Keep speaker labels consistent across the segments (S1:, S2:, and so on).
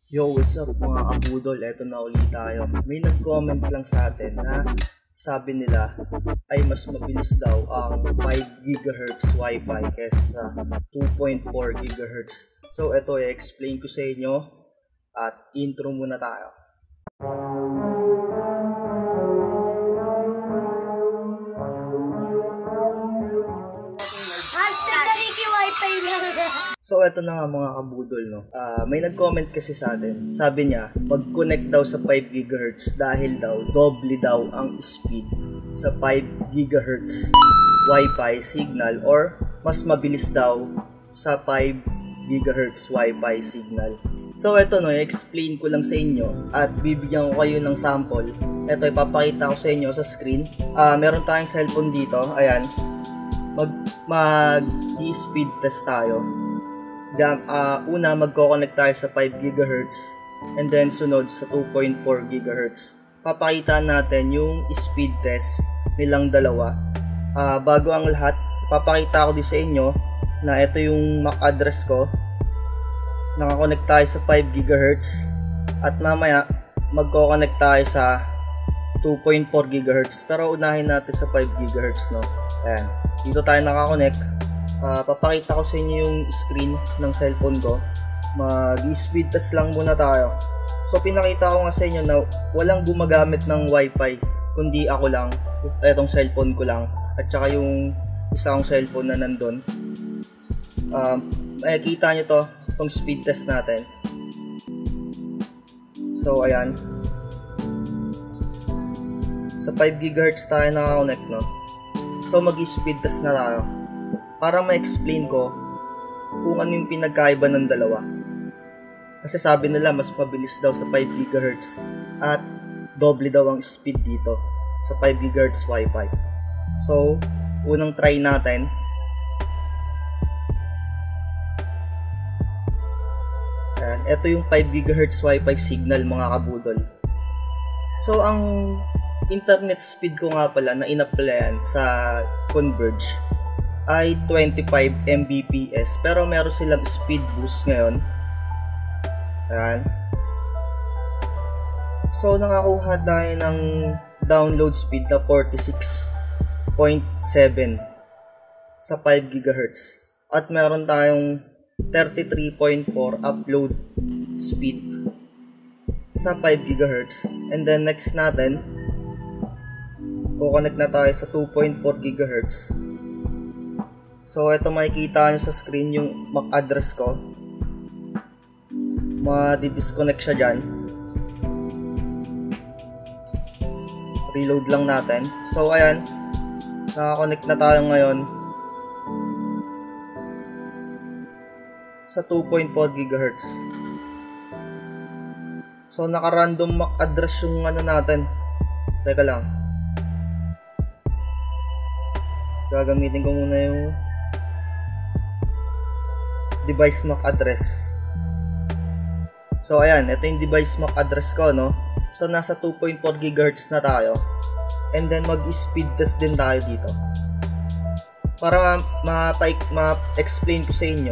S1: Yo, what's up mga kabudol? Eto na ulit tayo. May nag-comment lang sa atin na sabi nila ay mas mabilis daw ang 5 GHz Wi-Fi kesa 2.4 GHz. So eto i-explain ko sa inyo at intro muna tayo. So eto na nga mga kabudol, no. May nag-comment kasi sa atin. Sabi niya, mag-connect daw sa 5 GHz dahil daw doble daw ang speed sa 5 GHz Wi-Fi signal or mas mabilis daw sa 5 GHz Wi-Fi signal. So eto no, i-explain ko lang sa inyo at bibigyan ko kayo ng sample. Eto ipapakita ko sa inyo sa screen. Meron tayong cellphone dito, ayan. Mag-speed test tayo. Una, magko-connect tayo sa 5 GHz and then sunod sa 2.4 GHz. Papakita natin yung speed test nilang dalawa. Bago ang lahat, papakita ko din sa inyo na ito yung MAC address ko. Nakakonect tayo sa 5 GHz at mamaya magko-connect tayo sa 2.4 GHz. Pero unahin natin sa 5 GHz, no? Ayan. Dito tayo nakakonect. Papakita ko sa inyo yung screen ng cellphone ko. Mag-speed test lang muna tayo. So pinakita ko nga sa inyo na walang gumagamit ng Wi-Fi kundi ako lang, etong cellphone ko lang at saka yung isa kong cellphone na nandun. Makikita nyo to, itong speed test natin. So ayan, sa 5 GHz tayo nakakonect, no? So mag-speed test na tayo para ma-explain ko kung ano yung pinagkaiba ng dalawa. Kasi sabi nila mas mabilis daw sa 5 GHz at doble daw ang speed dito sa 5 GHz Wi-Fi. So, unang try natin. Ayan, ito yung 5 GHz Wi-Fi signal mga kabudol. So, ang internet speed ko nga pala na in-applyan sa Converge ay 25 Mbps pero meron silang speed boost ngayon. Ayan. So nakakuha tayo ng download speed na 46.7 sa 5 GHz at meron tayong 33.4 upload speed sa 5 GHz. And then next natin, kukonect na tayo sa 2.4 GHz. So, ito makikita nyo sa screen yung MAC address ko. Madi-disconnect siya dyan. Reload lang natin. So, ayan. Nakakonect na tayo ngayon sa 2.4 GHz. So, naka-random MAC address yung ano natin. Teka lang. Gagamitin ko muna yung device MAC address. So ayan, ito yung device MAC address ko, no? So nasa 2.4 GHz na tayo. And then mag-speed test din tayo dito. Para ma-explain ko sa inyo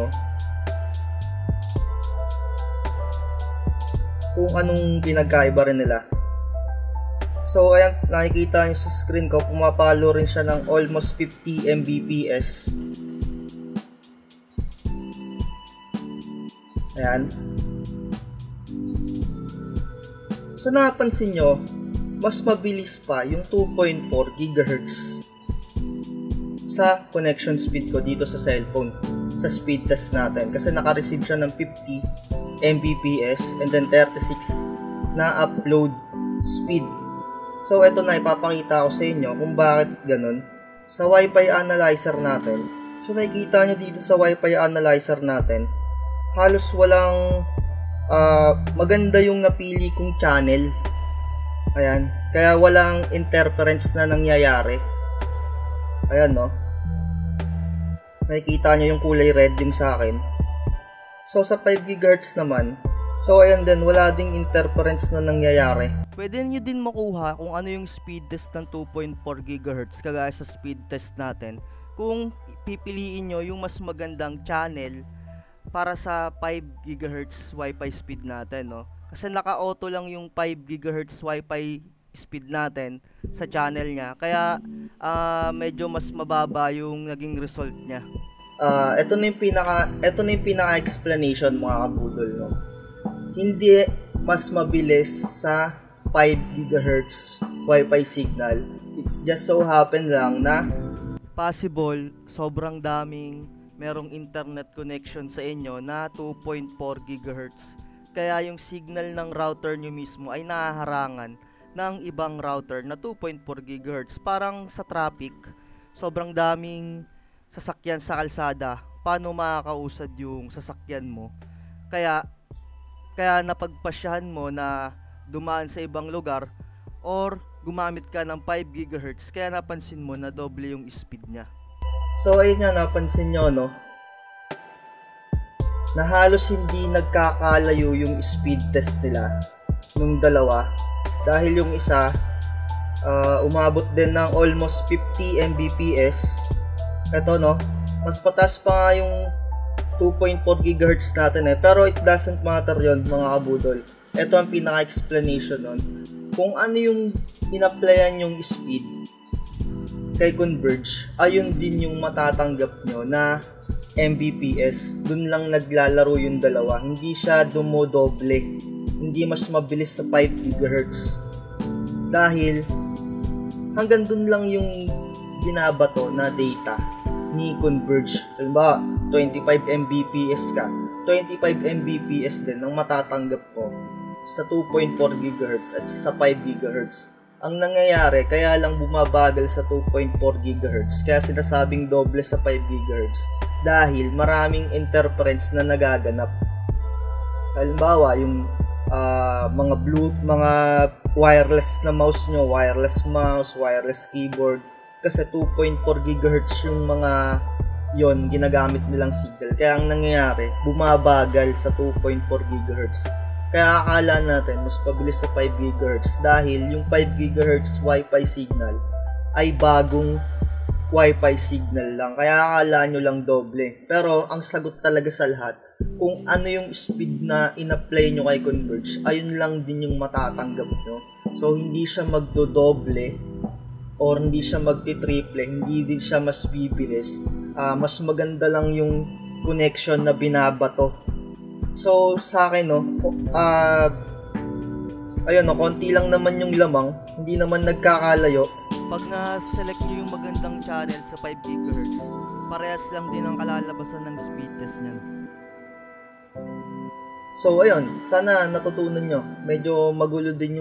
S1: kung anong pinagkaiba rin nila. So ayan, nakikita nyo sa screen ko, pumapalo rin siya ng almost 50 Mbps. Ayan. So napansin nyo, mas mabilis pa yung 2.4 GHz sa connection speed ko dito sa cellphone, sa speed test natin. Kasi naka-receive siya ng 50 Mbps and then 36 na upload speed. So ito na, ipapakita ko sa inyo kung bakit ganun. Sa Wi-Fi analyzer natin, so nakikita nyo dito sa Wi-Fi analyzer natin, halos walang maganda yung napili kong channel. Ayan, kaya walang interference na nangyayari. Ayan, no? Nakikita nyo yung kulay red yung sa akin. So sa 5 GHz naman, so ayan din, wala ding interference na nangyayari. Pwede nyo din makuha kung ano yung speed test ng 2.4 GHz kagaya sa speed test natin kung pipiliin nyo yung mas magandang channel para sa 5 GHz Wi-Fi speed natin, no? Kasi naka-auto lang yung 5 GHz Wi-Fi speed natin sa channel niya. Kaya medyo mas mababa yung naging result niya. Ito na yung pinaka explanation mga kabudol, no? Hindi mas mabilis sa 5 GHz Wi-Fi signal. It's just so happen lang na possible sobrang daming merong internet connection sa inyo na 2.4 GHz. Kaya yung signal ng router nyo mismo ay nahaharangan ng ibang router na 2.4 GHz. Parang sa traffic, sobrang daming sasakyan sa kalsada. Paano makakausad yung sasakyan mo? Kaya napagpasyahan mo na dumaan sa ibang lugar or gumamit ka ng 5 GHz, kaya napansin mo na doble yung speed niya. So ayun nga, napansin nyo, no? Na halos hindi nagkakalayo yung speed test nila nung dalawa. Dahil yung isa, umabot din ng almost 50 Mbps. Ito, no? Mas patas pa nga yung 2.4 GHz natin eh. Pero it doesn't matter yon mga kabudol. Ito ang pinaka-explanation nun. Kung ano yung in-applyan yung speed kay Converge, ayun din yung matatanggap nyo na Mbps. Dun lang naglalaro yung dalawa. Hindi siya dumodoble. Hindi mas mabilis sa 5 GHz. Dahil hanggang dun lang yung binabato na data ni Converge. Halimbawa, 25 Mbps ka. 25 Mbps din ang matatanggap ko sa 2.4 GHz at sa 5 GHz. Ang nangyayari, kaya lang bumabagal sa 2.4 GHz, kaya sinasabing doble sa 5 GHz, dahil maraming interference na nagaganap. Halimbawa, yung mga wireless na mouse nyo, wireless mouse, wireless keyboard, kasi 2.4 GHz yung mga yon ginagamit nilang signal. Kaya ang nangyayari, bumabagal sa 2.4 GHz. Kaya akala natin mas pabilis sa 5 GHz dahil yung 5 GHz Wi-Fi signal ay bagong Wi-Fi signal lang. Kaya akala nyo lang doble. Pero ang sagot talaga sa lahat, kung ano yung speed na in-apply nyo kay Converge, ayun lang din yung matatanggap nyo. So hindi siya magdodoble or hindi siya magti-triple, hindi din siya mas bibilis. Mas maganda lang yung connection na binabato. So sa akin, no, ayun, no, konti lang naman yung lamang, hindi naman nagkakalayo. Pag na-select nyo yung magandang channel sa 5 GHz, parehas lang din ang kalalabasan ng speed test niyan. So ayun, sana natutunan nyo. Medyo magulo din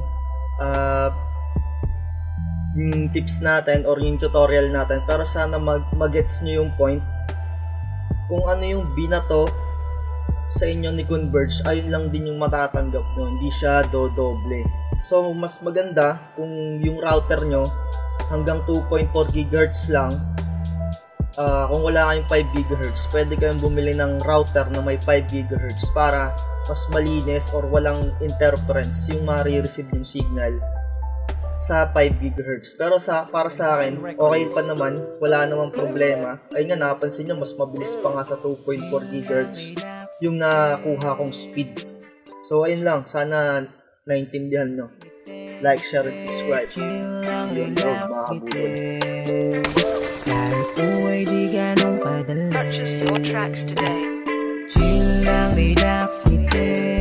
S1: yung tips natin or yung tutorial natin, pero sana mag-gets nyo yung point. Kung ano yung binato sa inyo ni Converge, ayun lang din yung matatanggap nyo, hindi siya dodoble. So mas maganda kung yung router nyo hanggang 2.4 GHz lang. Kung wala kayong 5 GHz, pwede kayong bumili ng router na may 5 GHz para mas malinis or walang interference yung ma-receive yung signal sa 5 GHz. Pero para sa akin, okay pa naman, wala namang problema. Ay nga, napansin nyo, mas mabilis pa nga sa 2.4 GHz yung nakuha kong speed. So ayun lang, sana naintindihan nyo. Like, share, and subscribe. See you on the road, mga kabudol.
S2: Purchase your tracks today. Chill lang, relax,